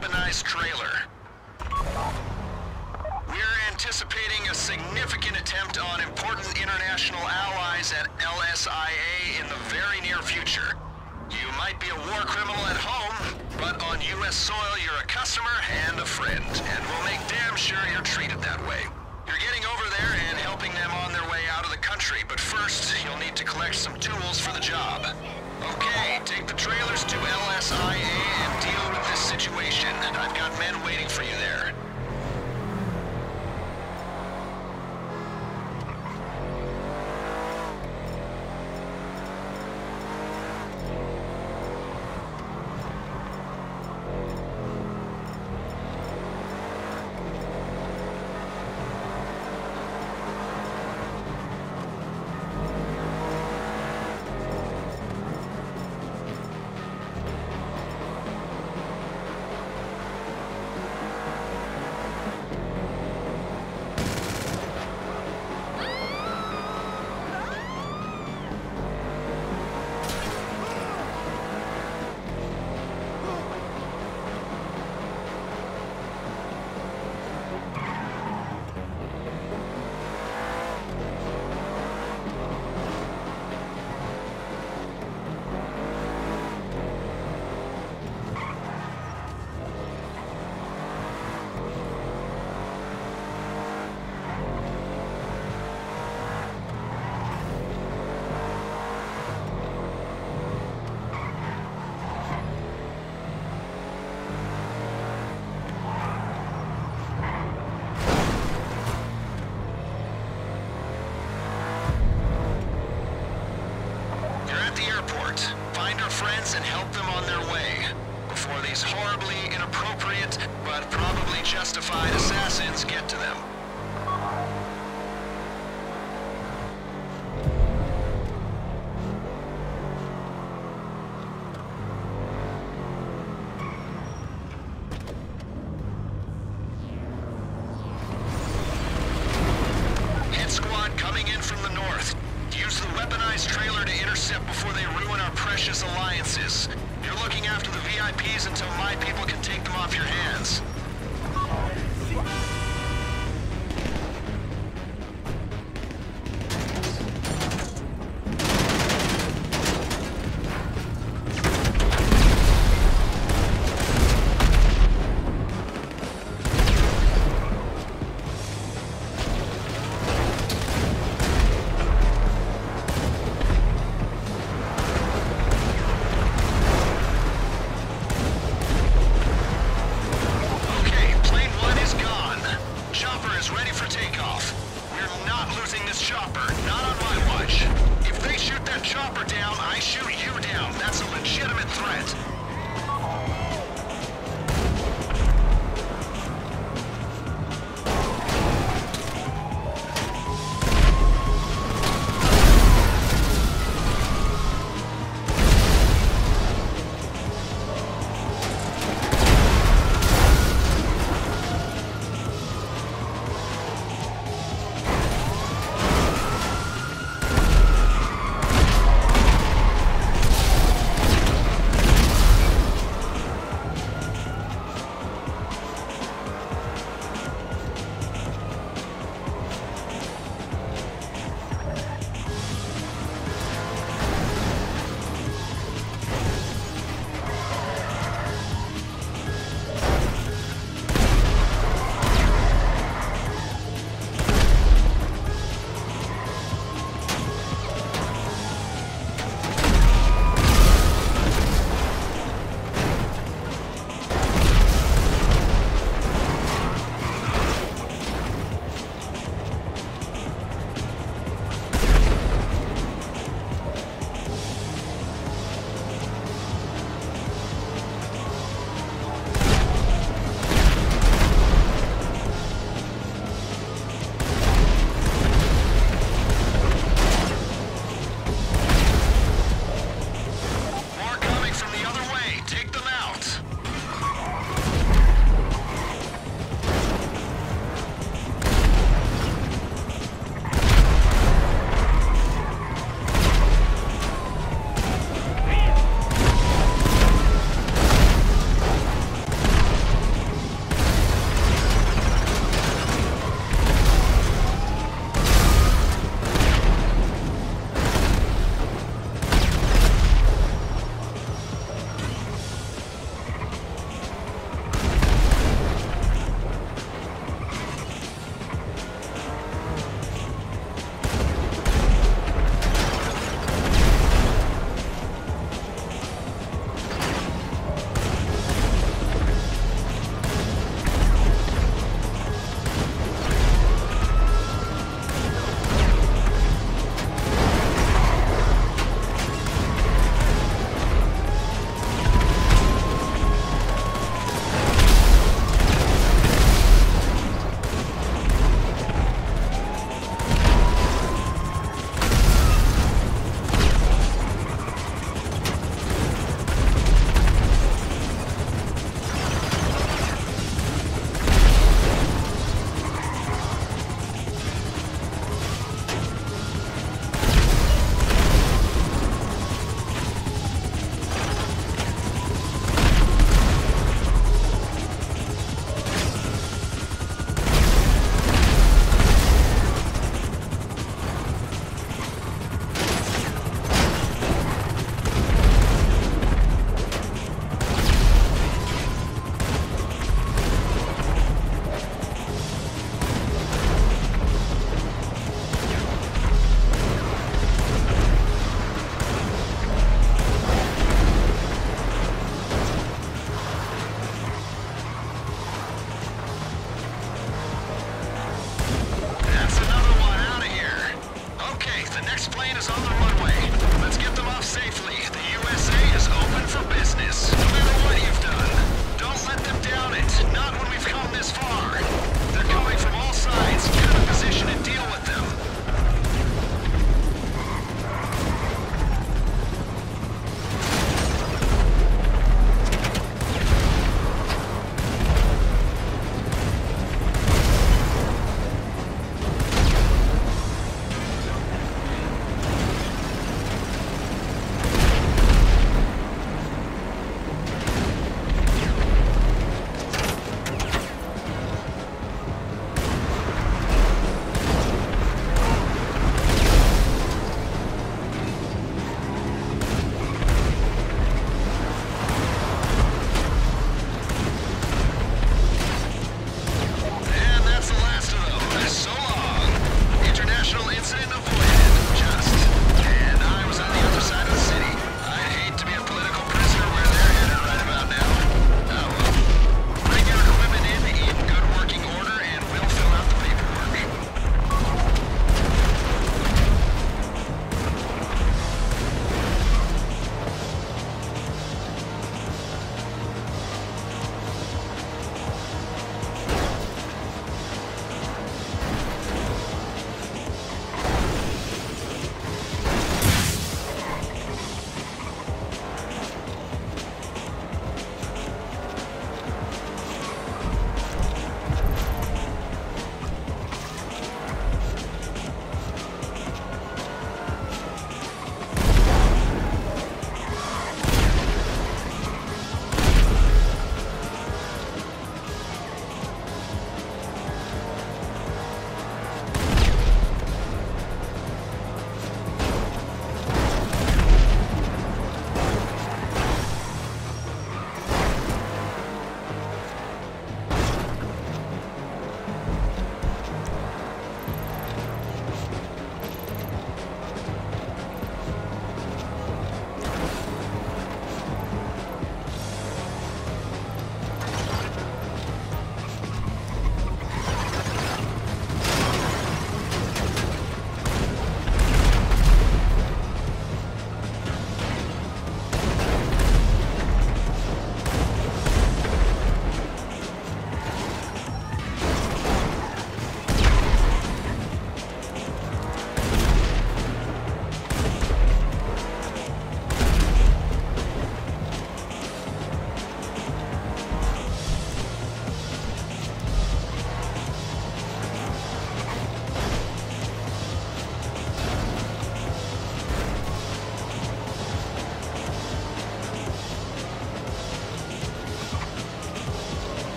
weaponized trailer. We're anticipating a significant attempt on important international allies at LSIA in the very near future. You might be a war criminal at home, but on U.S. soil you're a customer and a friend, and we'll make damn sure you're treated that way. You're getting over there and helping them on their way out of the country, but first you'll need to collect some tools for the job. Okay, take the trailers to LSIA and deal with this situation. I've got men waiting for you there. Find our friends and help them on their way before these horribly inappropriate but probably justified assassins get to them. Hit squad coming in from the north. Use the weaponized trailer to intercept before they ruin our precious alliances. You're looking after the VIPs until my people can take them off your hands. Chopper, not on my watch. If they shoot that chopper down, I shoot you down. That's a legitimate threat.